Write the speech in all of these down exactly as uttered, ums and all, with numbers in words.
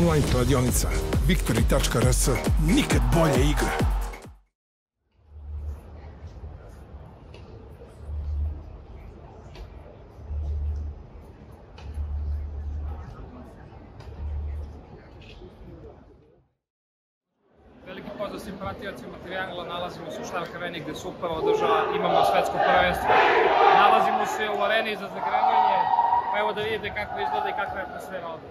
online kladionica. Victory tačka r s. Nikad bolje igre. Veliki pozdrav svim pratiocima Triangla, nalazimo se u Štark areni gde se upravo održava, imamo svetsko prvenstvo. Nalazimo se u areni za zagrevanje, pa evo da vidite kako izgleda i kakva je atmosfera ovde.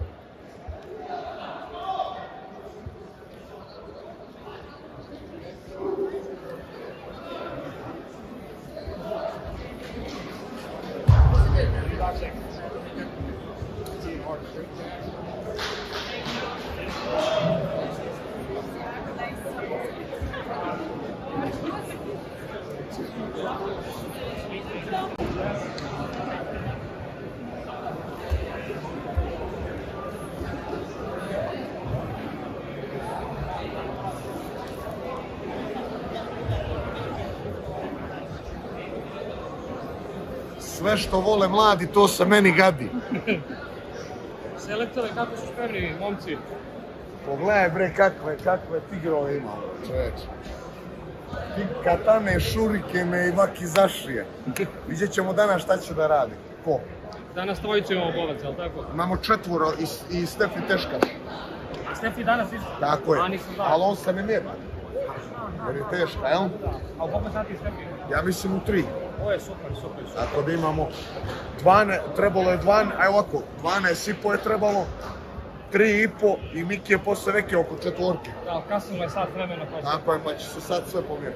Sve što vole mladi, to se meni gadi. Selektore, kako su spremni, momci? Pogledaj bre kakve, kakve tigrove imamo, čoveče. Katane, šurikene i vakizašije. Vidjet ćemo danas šta će da radi. Ko? Danas trojicu imamo boraca, ali tako? Imamo četvoro i, i Stefi Teškaš. A Stefi danas isto? Tako je, A, nisam da. ali on se ne nema. Jer je teška, jel? A u koliko sati Stefi? Ja mislim u tri. Ovo je super, super, super. Tako da imamo dvanaest, trebalo je dvanaest, aj ovako, dvanaest i po je trebalo, tri i po i Miki je posle veke oko četvorke. Da, ali kasno je sat vremena pa će. Tako je, pa će se sad sve pomjeriti.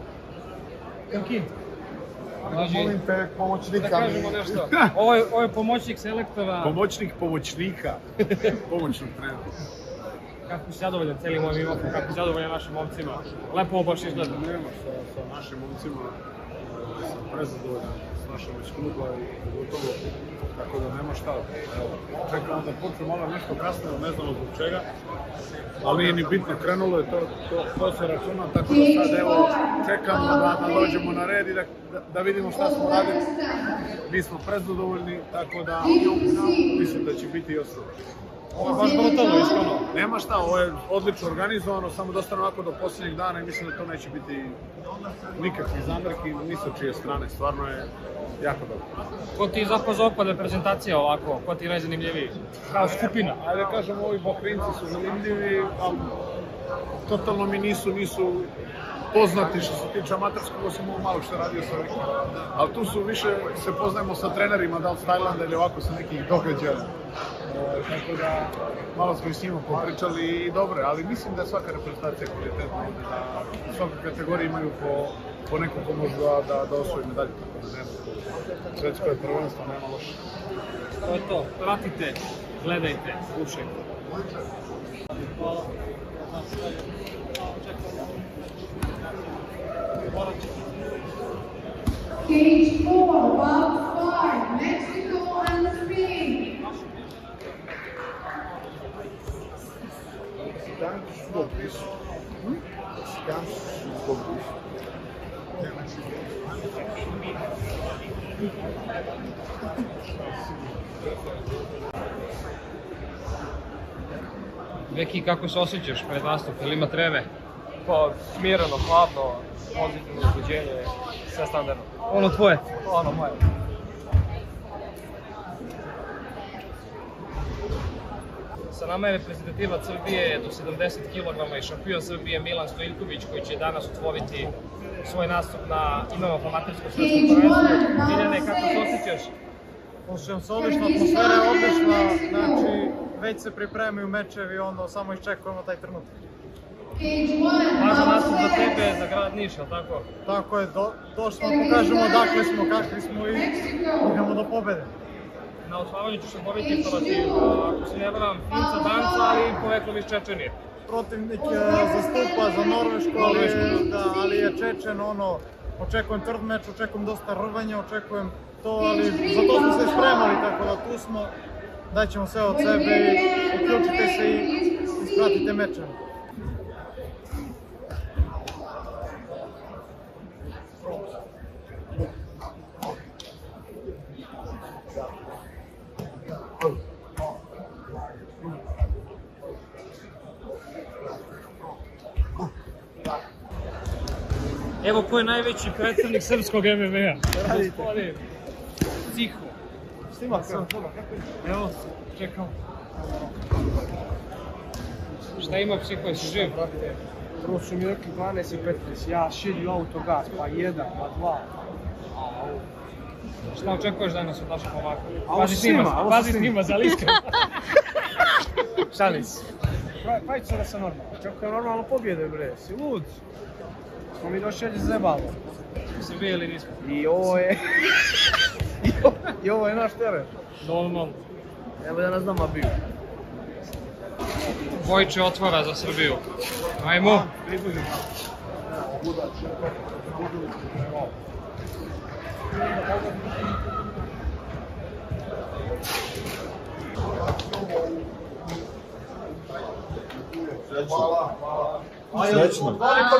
Elki, Molim te, pomoćnika mi. da kažemo nešto. Ovo je, ovo je pomoćnik selektora. Pomoćnik pomoćnika. Pomoćnog trenera. Kako si zadovoljan celim mojim imofom, kako si zadovoljan našim momcima. Lepo ovo baš izgleda. Nema, sa, sa našim momcima sam prezadovoljan s našom već kluba i gotovo, tako da nema šta. Evo, čekamo da počne malo nešto kasnije, ne znamo zbog čega, ali nije ni bitno, krenulo je to, to, to se računa, tako da sad evo čekamo da, da dođemo na red i da, da, da vidimo šta smo radili. Mi smo prezadovoljni, tako da mislim da će biti i ostalo. Ovo je baš brutalno, iskreno. Nema šta, ovo je odlično organizovano, samo da ostane ovako do posljednjeg dana i mislim da to neće biti nikakvih zamerki, ni sa čije strane, stvarno je jako dobro. Ko ti zapaz opade prezentacija ovako, ko ti najzanimljiviji? Kao skupina. Ajde da kažem, ovi Bohrinci su zanimljivi, ali totalno mi nisu, nisu poznati što se tiče amaterskog, osim ovo malo što je radio sa Vikom. Ali tu su više, se poznajemo sa trenerima, da li s Tajlanda ili ovako sa nekih događaja. E, tako da, malo smo i s njima popričali i dobro, ali mislim da je svaka reprezentacija kvalitetna, da u svakoj kategoriji imaju po, po neko ko može da, da, da osvoji medalju, tako da nema svetsko je prvenstvo, nema loše. To je to, pratite, gledajte, slušajte. Hvala. Cage four, box five, Mexico and Spain. Mexicanos su dobri su. Mexicanos su dobri su. Veki, kako se osjećaš pred nastup, ili ima treme? Pa, smireno, hladno, pozitivno uzbuđenje, sve standardno. Ono tvoje? Ono moje. Sa nama je reprezentativac Srbije do sedamdeset kilograma i šampion Srbije Milan Stojiljković, koji će danas otvoriti svoj nastup na imamo amatersko svetsko prvenstvo. Miljane, kako se osjećaš? Osjećam se odlično, atmosfera je odlična, znači već se pripremaju mečevi, onda samo iščekujemo taj trenutak. Važan nastup za tebe, za grad Niš, ali tako? Tako je, do, došli smo, pokažemo odakle smo, kakvi smo i idemo do pobede. Na osvajanju ćeš se boriti protiv, ako se ne varam, Finca Danca, ali i poveklom iz Čečenije. Protivnik je zastupa za Norvešku, ali, da, ali je Čečen, ono, očekujem tvrd meč, očekujem dosta rvanja, očekujem to, ali za to smo se spremali, tako da tu smo, daćemo sve od sebe i uključite se i ispratite mečem. Evo ko je najveći predstavnik srpskog M M A. Gospodin Ciho. Snima sam. Evo, čekam. Šta ima Psiho, jesi živ? Prvo su mi rekli dvanaest i petnaest, ja šilju autogaz, pa jedan, pa dva. Šta očekuješ danas od našeg momaka? A ovo Pazi se snima, snima, ovo se pazi snima. snima za liske. Šalim se. Pravit će da sam normalno. Očekujem normalno pobjede, bre, si lud. Smo mi došli da se zebamo. Se bije ili nismo? I ovo je... I ovo je naš teren. Normalno. Evo da nas nama bio. Vojče otvara za Srbiju. Ajmo. Srećno.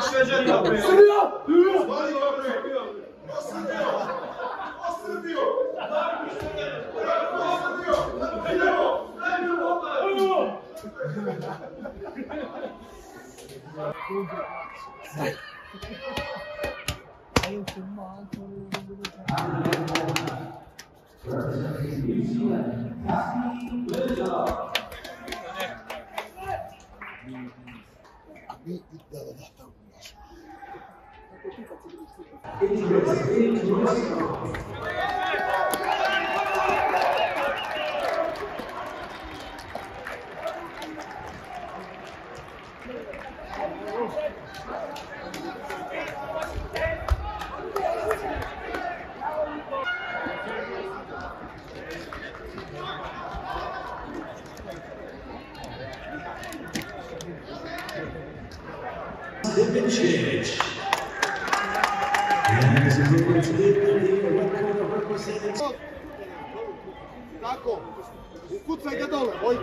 Tako, ukucaj ga dole, Vojko.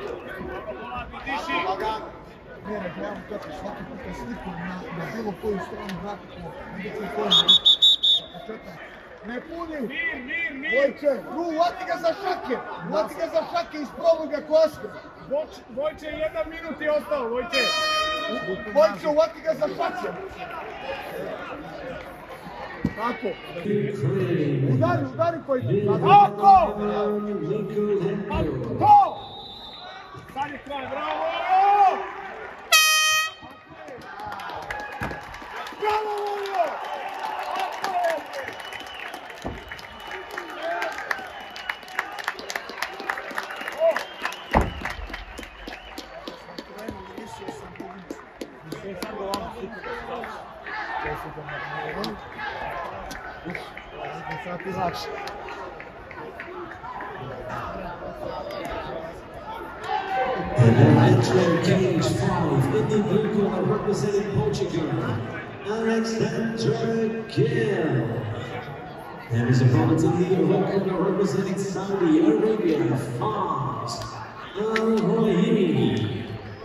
Ne, ne gledam kako svaki puta sliku na bilo koju stranu grafiku, vidjet ću koju početak. Ne puni! Mir, mir, mir! Vojče, Ru, uvati ga za šake! Uvati ga za šake, isprobuj ga koske! Vojče, jedan minut je ostao, Vojče! Vojče, uvati ga za šake! Tako! Udari, udari koji... Tako! Tako! Sad je kraj, bravo! Bravo, Volio! And now entering cage five in the blue corner representing Portugal, Alexandra Gill. And his opponent in the red corner representing Saudi Arabia, Fars Al-Rohini.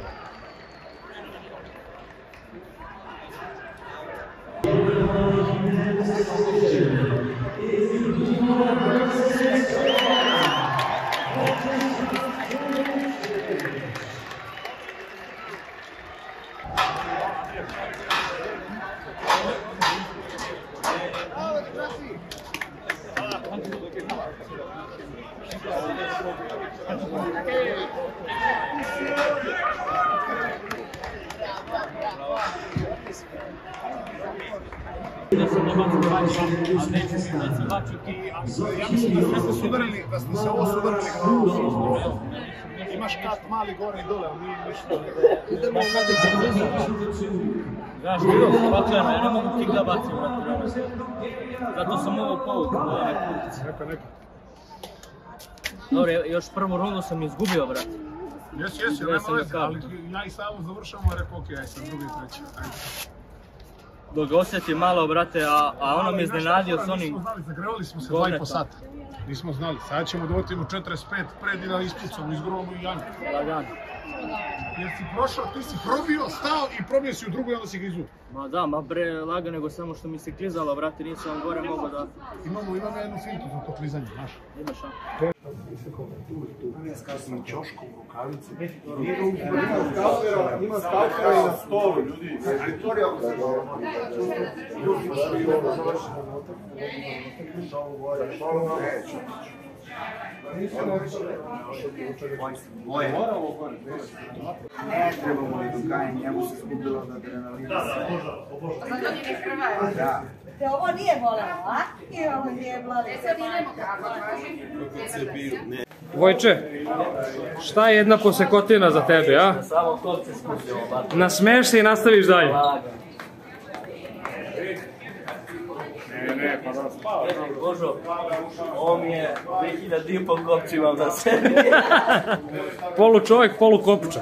Ja mislim da ste se sudarili, da ste se ovo sudarili glavom. Imaš kat mali gore i dole, ali nije ništa. Idemo u Znaš, bilo, pakleno, ja ne mogu kik da bacim, zato sam ovo povukao. Neka, neka. Dobro, još prvu rundu sam izgubio, brate. Jesi, jesi, nema veze, ali ja i Savo završamo i rekao, ok, aj sam drugi i treći. Dok osjetim malo, brate, a, a ono me iznenadio s onim... Nismo znali, zagrevali smo se dva i po sata. Nismo znali, sad ćemo doći u četrdeset pet pred i da ispucamo, izgruvamo i janju. Lagano. Jer si prošao, ti si probio, stao i probio si u drugu i onda si ga izvukao. Ma da, ma bre, laga nego samo što mi se klizalo, vrati, nisam gore mogao da... Imamo, imamo jednu fintu za to klizanje, znaš. Imaš, a? Ima ćošku, rukavice. Ima skalpera i na stolu, ljudi. Ne trebamo li dogajanje, njemu se skupilo da adrenalina se... Zato nije krvaje. Da. Te ovo nije volelo, a? I ovo nije volelo. E sad idemo kako. Vojče, šta je jedna posekotina za tebe, a? Samo kolce skuzio, bata. Nasmeješ se i nastaviš dalje. Ne, ne, pa da spavaš. Božo, ovo mi je dve hiljade i pol kopći imam za sebi. Polu čovjek, polu kopča.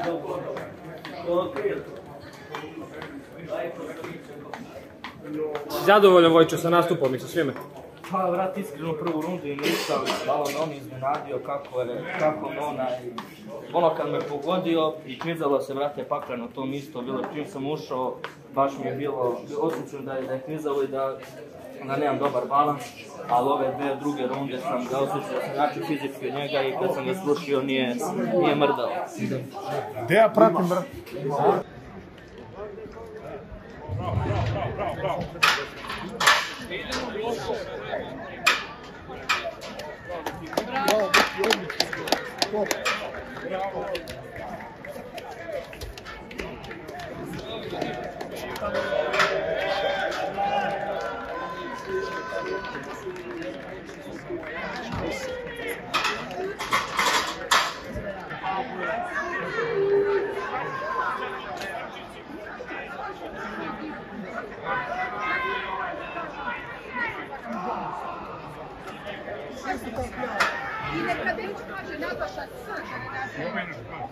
Zadovoljan Vojče sa nastupom i sa svime? Pa, vrat, iskreno prvu rundu i nisam, malo me on iznenadio kako je, kako me onaj, ono kad me pogodio i knizalo se, vrate, pakleno, to mi isto bilo, čim sam ušao, baš mi je bilo, osjećam da je, da je knizalo i da, da nemam dobar balans, ali ove dve druge runde sam ga osjećao, sam način fizički od njega i kad sam ga slušio nije, nije mrdao. Gde ja pratim, brat? Bravo, bravo, bravo, bravo. Bravo, Beki, odlično. Bravo. I neka već kaže Nataša S, da ne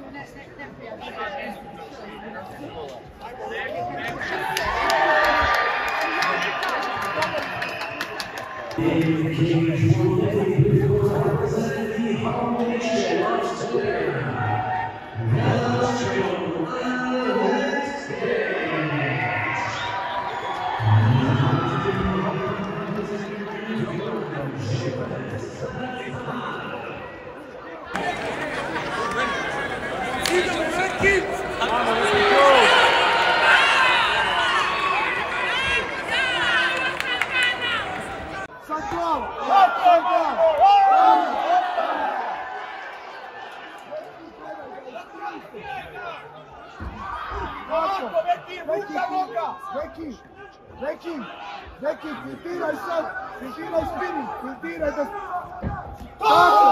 Veki, Veki, Veki, filtiraj sad, filtiraj spinning, filtiraj da... Tako!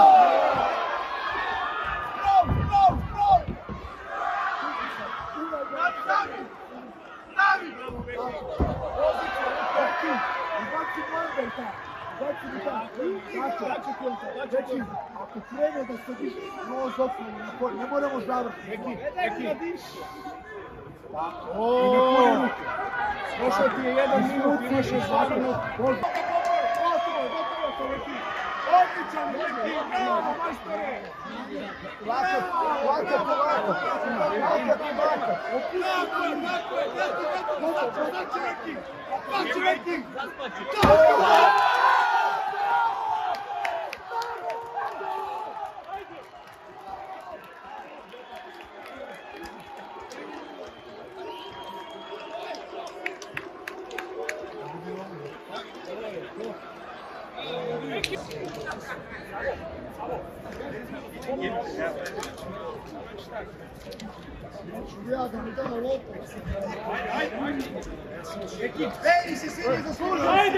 Bravo, bravo, bravo! Stavi! Stavi! Veki, ubaci Mandelta, ubaci mi tako, Veki, ako krene da se diš, no zopnemo na polje, ne moramo završiti. Veki, Veki. Oooo! Prošao ti je jedan minut, imaš još dva minuta. Gotovo, gotovo to Veki. Odličan Veki, bravo majstore! Lako, lako, lako, lako ti baka. Tako je, tako je, tako je, tako je, Veki. Znači Veki! Tako je! Ja da mi damo lopu. Ajde, ajde. Ej, si si ne zaslužio. Ajde,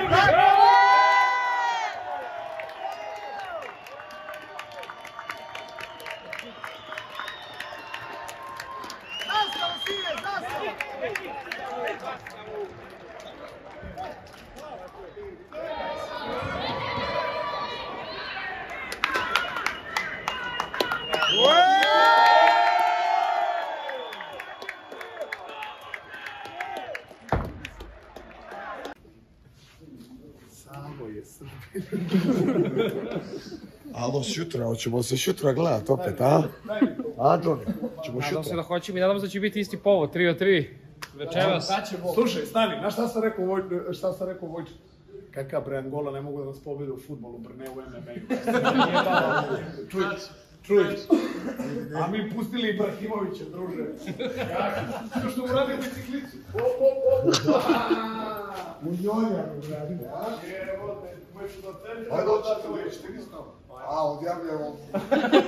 zastava, sine, zastava. Alo, sutra, hoćemo se sutra gledat opet, a? A, Johnny? Ćemo Nadam se šutra. da hoćemo i nadam se da će biti isti povod, tri od tri. Večeras. Slušaj, stani, znaš šta sam rekao, Voj- šta sam rekao Vojče? Kakav bre Angola ne mogu da nas pobede u fudbalu, bre, ne u em em a-u. Čuj, čuj. A mi pustili Ibrahimovića, druže. Što što uradio biciklicu. Op, op, op. U njolja uradio, a? Evo te, možeš da celi. Ajde, hoćete li, ti mi znamo. A, odjavljamo.